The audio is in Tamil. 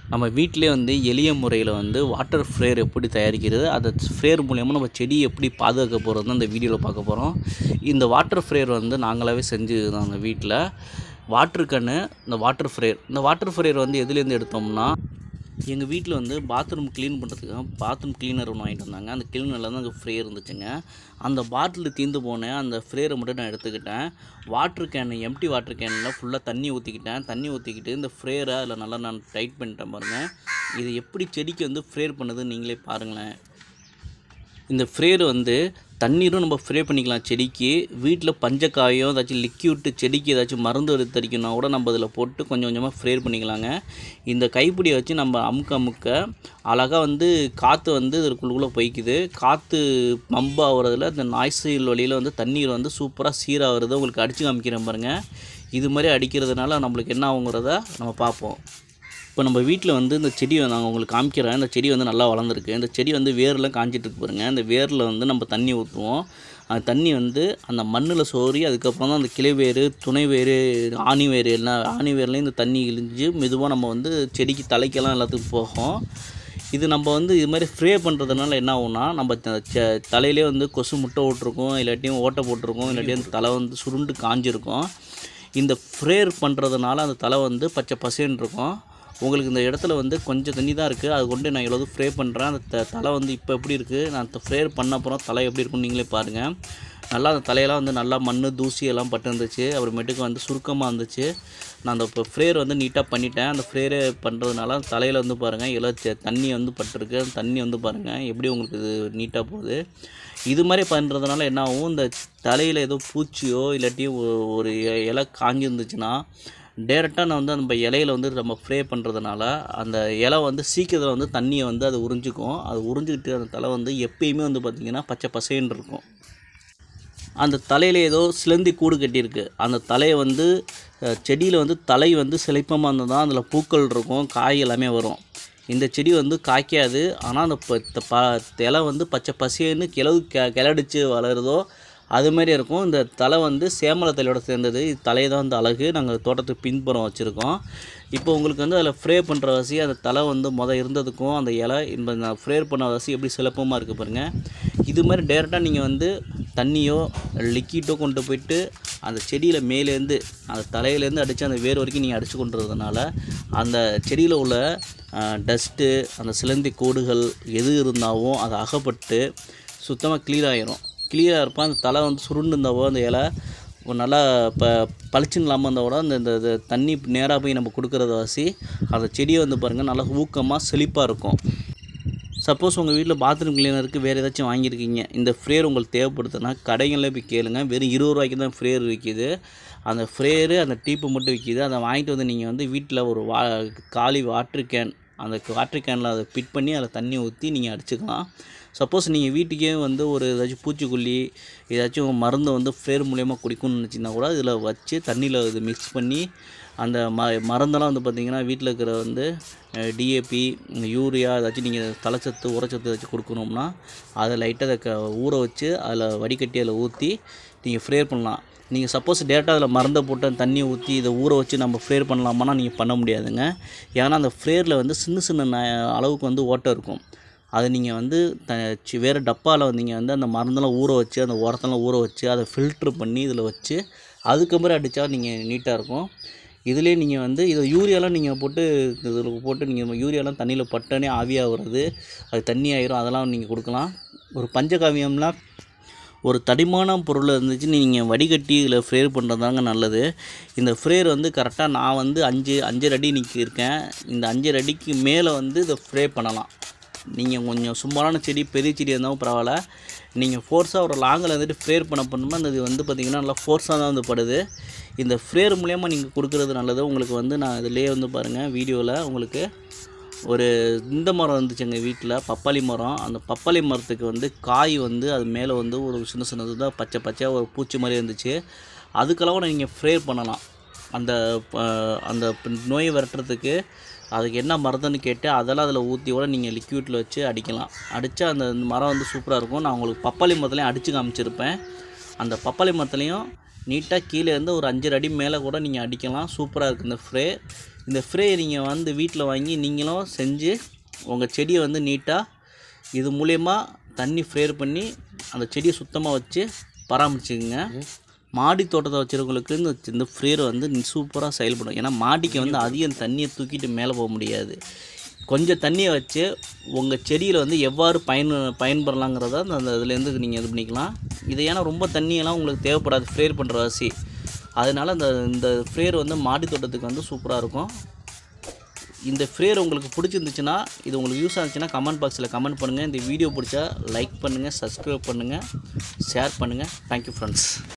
நம்ம வீட்டிலே வந்து எளிய முறையில் வந்து வாட்டர் ஃப்ரேயர் எப்படி தயாரிக்கிறது, அந்த ஃப்ரேயர் மூலிமா நம்ம செடி எப்படி பாதுகாக்க போகிறது தான் இந்த வீடியோவில் பார்க்க போகிறோம். இந்த வாட்டர் ஃப்ரேயர் வந்து நாங்களாகவே செஞ்சுதாங்க வீட்டில். வாட்டர் கேனு, இந்த வாட்டர் ஃப்ரேயர் வந்து எதுலேருந்து எடுத்தோம்னா, எங்கள் வீட்டில் வந்து பாத்ரூம் க்ளீன் பண்ணுறதுக்காக பாத்ரூம் கிளீனர் ஒன்று வாங்கிட்டு வந்தாங்க. அந்த கிளீனரில் தான் அங்கே ஃப்ரேயர் இருந்துச்சுங்க. அந்த பாட்டில் தீர்ந்து போனேன், அந்த ஃப்ரேயரை மட்டும் நான் எடுத்துக்கிட்டேன். வாட்டர் கேனு, எம்டி வாட்டர் கேனில் ஃபுல்லாக தண்ணி ஊற்றிக்கிட்டு இந்த ஃப்ரேயரை அதில் நல்லா நான் டைட் பண்ணிட்டேன் பாருங்கள். இது எப்படி செடிக்கு வந்து ஃப்ரேயர் பண்ணுதுன்னு நீங்களே பாருங்களேன். இந்த ஃப்ரேயர் வந்து தண்ணீரும் நம்ம ஃப்ரே பண்ணிக்கலாம் செடிக்கு. வீட்டில் பஞ்சக்காயம் ஏதாச்சும் லிக்யூட்டு செடிக்கு ஏதாச்சும் மருந்து எடுத்தடிக்கணும்னா கூட நம்ம அதில் போட்டு கொஞ்சம் கொஞ்சமாக ஃப்ரேயர் பண்ணிக்கலாங்க. இந்த கைப்பிடியை வச்சு நம்ம அமுக்க அழகாக வந்து காற்று வந்து இதுக்குள்ளே போய்க்குது. காற்று பம்ப் ஆகிறதுல இந்த நாய்ஸில் வழியில் வந்து தண்ணீர் வந்து சூப்பராக சீராகிறது. உங்களுக்கு அடித்து காமிக்கிறேன் பாருங்கள். இது மாதிரி அடிக்கிறதுனால நம்மளுக்கு என்ன ஆகுங்கிறத நம்ம பார்ப்போம். இப்போ நம்ம வீட்டில் வந்து இந்த செடி நாங்கள் உங்களுக்கு காமிக்கிறேன். இந்த செடி வந்து நல்லா வளர்ந்துருக்கு. இந்த செடி வந்து வேர்லாம் காஞ்சிட்ருக்கு பாருங்கள். இந்த வேரில் வந்து நம்ம தண்ணி ஊற்றுவோம். அந்த தண்ணி வந்து அந்த மண்ணில் சோறி அதுக்கப்புறம் தான் அந்த கிளை வேர், துணை வேர், ஆணி வேர் ஆணி வேர்லேயும் இந்த தண்ணி இழிஞ்சு மெதுவாக நம்ம வந்து செடிக்கு தலைக்கெல்லாம் எல்லாத்துக்கும் போகும். இது நம்ம வந்து இது மாதிரி ஃப்ரே பண்ணுறதுனால என்ன ஆகும்னா, நம்ம தலையிலே வந்து கொசு முட்டை விட்ருக்கும், இல்லாட்டியும் ஓட்டை போட்டிருக்கோம், இல்லாட்டியும் அந்த தலை வந்து சுருண்டு காஞ்சிருக்கும். இந்த ஃப்ரேயர் பண்ணுறதுனால அந்த தலை வந்து பச்சை பசேன்னு இருக்கும். உங்களுக்கு இந்த இடத்துல வந்து கொஞ்சம் தண்ணி தான் இருக்குது, அது கொண்டு நான் எவ்வளோ ஃப்ரே பண்ணுறேன். அந்த தலை வந்து இப்போ எப்படி இருக்குது, நான் ஃப்ரேயர் பண்ண அப்புறம் தலை எப்படி இருக்குன்னு நீங்களே பாருங்கள். நல்லா அந்த தலையெல்லாம் வந்து நல்லா மண் தூசி எல்லாம் பட்டு இருந்துச்சு. அப்புறமேட்டுக்கு வந்து சுருக்கமாக இருந்துச்சு. நான் அந்த இப்போ ஃப்ரேயர் வந்து நீட்டாக பண்ணிட்டேன். அந்த ஃப்ரேயர் பண்ணுறதுனால அந்த தலையில் வந்து பாருங்கள் எல்லாம் தண்ணி வந்து பட்டுருக்கு. அந்த தண்ணி வந்து பாருங்கள் எப்படி உங்களுக்கு இது நீட்டாக போகுது. இது மாதிரி பண்ணுறதுனால என்ன ஆகும், இந்த தலையில் ஏதோ பூச்சியோ இல்லாட்டி ஒரு இலை காஞ்சிருந்துச்சுன்னா டேரெக்டாக நான் வந்து நம்ம இலையில் வந்து நம்ம ஃப்ரே பண்ணுறதுனால அந்த இலை வந்து சீக்கிரத்தில் வந்து தண்ணியை வந்து அது உறிஞ்சிக்கும். அது உறிஞ்சிக்கிட்டு அந்த தலை வந்து எப்பயுமே வந்து பார்த்திங்கன்னா பச்சை பசேன்னு இருக்கும். அந்த தலையில் ஏதோ சிலந்தி கூடு கட்டியிருக்கு. அந்த தலையை வந்து செடியில் வந்து தலை வந்து செழிப்பமாக இருந்தால் தான் அதில் பூக்கள் இருக்கும், காய் எல்லாமே வரும். இந்த செடி வந்து காய்க்காது. ஆனால் அந்த இலை வந்து பச்சை பசேன்னு கிளடிச்சு வளருதோ அதுமாரி இருக்கும். இந்த தலை வந்து சேமல தலையோட சேர்ந்தது. இது தலையை தான் வந்து அழகு. நாங்கள் தோட்டத்துக்கு பின்புறம் வச்சுருக்கோம். இப்போ உங்களுக்கு வந்து அதில் ஃப்ரே பண்ணுற வசி அந்த தலை வந்து இருந்ததுக்கும் அந்த இலை இப்போ நான் ஃப்ரே பண்ண வசி எப்படி சிலப்பமாக இருக்குது பாருங்கள். இது மாதிரி டேரெக்டாக நீங்கள் வந்து தண்ணியோ லிக்விட்டோ கொண்டு போய்ட்டு அந்த செடியில் மேலேருந்து அந்த தலையிலேருந்து அடித்து அந்த வேர் வரைக்கும் நீங்கள் அடித்து கொண்டுறதுனால அந்த செடியில் உள்ள டஸ்ட்டு, அந்த சிலந்தி கோடுகள் எது இருந்தாலும் அது அகப்பட்டு சுத்தமாக கிளியராக இருப்பான். அந்த தலை வந்து சுருண்டு இருந்தாவோ அந்த இலை நல்லா பளிச்சுன்னு இல்லாமல் இருந்தால் கூட இந்த தண்ணி நேராக போய் நம்ம கொடுக்குறத வாசி அந்த செடியை வந்து பாருங்கள் நல்லா ஊக்கமாக செழிப்பாக இருக்கும். சப்போஸ் உங்கள் வீட்டில் பாத்ரூம் கிளீனருக்கு வேறு ஏதாச்சும் வாங்கியிருக்கீங்க, இந்த ஃப்ரேயர் உங்களுக்கு தேவைப்படுதுன்னா கடைகளில் போய் கேளுங்க. வெறும் 20 ரூபாய்க்கு தான் ஃப்ரேயர் விற்கிது. அந்த ஃப்ரேயரு அந்த டீப்பு மட்டும் விற்கிது. அதை வாங்கிட்டு வந்து நீங்கள் வந்து வீட்டில் ஒரு காலி வாட்டர் கேன், அந்த வாட்டர் கேனில் அதை ஃபிட் பண்ணி அதில் தண்ணி ஊற்றி நீங்கள் அடிச்சுக்கலாம். சப்போஸ் நீங்கள் வீட்டுக்கே வந்து ஒரு ஏதாச்சும் பூச்சிக்கொல்லி ஏதாச்சும் மருந்தை வந்து ஃப்ரேயர் மூலியமாக குடிக்கணும்னு நினச்சிங்கன்னா கூட இதில் வச்சு தண்ணியில் இது மிக்ஸ் பண்ணி அந்த மருந்தெல்லாம் வந்து பார்த்திங்கன்னா வீட்டில் இருக்கிற வந்து டிஏபி, யூரியா ஏதாச்சும் நீங்கள் தலைச்சத்து உரச்சத்து ஏதாச்சும் கொடுக்கணும்னா அதை லைட்டாக அதை ஊற வச்சு அதில் வடிகட்டி அதில் ஊற்றி நீங்கள் ஃப்ரேயர் பண்ணலாம். நீங்கள் சப்போஸ் டேரெக்டாக அதில் மருந்தை போட்டு தண்ணி ஊற்றி இதை ஊற வச்சு நம்ம ஃப்ரேயர் பண்ணலாமான்னா நீங்கள் பண்ண முடியாதுங்க. ஏன்னா அந்த ஃப்ரேயரில் வந்து சின்ன அளவுக்கு வந்து ஓட்டை இருக்கும். அது நீங்கள் வந்து வேறு டப்பாவில் நீங்கள் வந்து அந்த மருந்தெல்லாம் ஊற வச்சு அந்த உரத்தெல்லாம் ஊற வச்சு அதை ஃபில்ட்ரு பண்ணி இதில் வச்சு அதுக்கப்புறம் அடித்தா நீங்கள் நீட்டாக இருக்கும். இதுலேயே நீங்கள் வந்து இதை யூரியாலாம் நீங்கள் போட்டு நீங்கள் யூரியாலாம் தண்ணியில் பட்டனே ஆவியாகிறது, அது தண்ணி ஆயிரும், அதெல்லாம் நீங்கள் கொடுக்கலாம். ஒரு பஞ்சகாவியம்லாம் ஒரு தடிமான பொருள் இருந்துச்சு நீங்கள் வடிகட்டி இதில் ஃப்ரேயர் பண்ணுறதாங்க நல்லது. இந்த ஃப்ரேயர் வந்து கரெக்டாக நான் வந்து 5 அடி நிற்கிருக்கேன். இந்த 5 அடிக்கு மேலே வந்து இதை ஃப்ரே பண்ணலாம். நீங்கள் கொஞ்சம் சும்மாரான செடி, பெரிய செடி இருந்தாலும் பரவாயில்ல, நீங்கள் ஃபோர்ஸாக ஒரு லாங்கில் வந்துட்டு ஃப்ரேயர் பண்ணோம்னா அது வந்து பார்த்திங்கன்னா நல்லா ஃபோர்ஸாக தான் வந்து படுது. இந்த ஃப்ரேயர் மூலயமா நீங்கள் கொடுக்குறது நல்லது. உங்களுக்கு வந்து நான் இதிலே வந்து பாருங்கள் வீடியோவில் உங்களுக்கு ஒரு இந்த மரம் இருந்துச்சு எங்கள் வீட்டில், பப்பாளி மரம். அந்த பப்பாளி மரத்துக்கு வந்து காய் வந்து அது மேலே வந்து ஒரு சின்னது தான் பச்சை ஒரு பூச்சி மாதிரி இருந்துச்சு. அதுக்கெல்லாம் கூட நீங்கள் ஃப்ரேயர் பண்ணலாம். அந்த நோயை விரட்டுறதுக்கு அதுக்கு என்ன மருந்துன்னு கேட்டு அதெல்லாம் அதில் ஊற்றி கூட நீங்கள் லிக்விட்டில் வச்சு அடிக்கலாம். அடித்தா அந்த மரம் வந்து சூப்பராக இருக்கும். நான் உங்களுக்கு பப்பாளி மரத்துலையும் அடித்து காமிச்சிருப்பேன். அந்த பப்பாளி மரத்துலையும் நீட்டாக கீழே இருந்து ஒரு 5 அடி மேலே கூட நீங்கள் அடிக்கலாம். சூப்பராக இருக்குது இந்த ஃப்ரே. இந்த ஸ்ப்ரே நீங்கள் வந்து வீட்டில் வாங்கி நீங்களும் செஞ்சு உங்கள் செடியை வந்து நீட்டாக இது மூலயமா தண்ணி ஸ்ப்ரே பண்ணி அந்த செடியை சுத்தமாக வச்சு பராமரிச்சுக்குங்க. மாடி தோட்டத்தை வச்சுருக்கவங்களுக்கு இந்த ஸ்ப்ரேயர் வந்து சூப்பராக செயல்படும். ஏன்னா மாடிக்கு வந்து அதிகம் தண்ணியை தூக்கிட்டு மேலே போக முடியாது. கொஞ்சம் தண்ணியை வச்சு உங்கள் செடியில் வந்து எவ்வாறு பயன்பெறலாங்கிறத அந்த இதுலேருந்து நீங்கள் இது பண்ணிக்கலாம். இது ஏன்னா ரொம்ப தண்ணியெல்லாம் உங்களுக்கு தேவைப்படாது ஸ்ப்ரேயர் பண்ணுற வாசி. அதனால் இந்த ஸ்ப்ரேயர் வந்து மாடி தோட்டத்துக்கு வந்து சூப்பராக இருக்கும். இந்த ஸ்ப்ரேயர் உங்களுக்கு பிடிச்சிருந்துச்சுன்னா, இது உங்களுக்கு யூஸ் ஆச்சுன்னா கமெண்ட் பாக்ஸில் கமெண்ட் பண்ணுங்கள். இந்த வீடியோ பிடிச்சா லைக் பண்ணுங்கள், சப்ஸ்கிரைப் பண்ணுங்கள், ஷேர் பண்ணுங்கள். Thank you friends.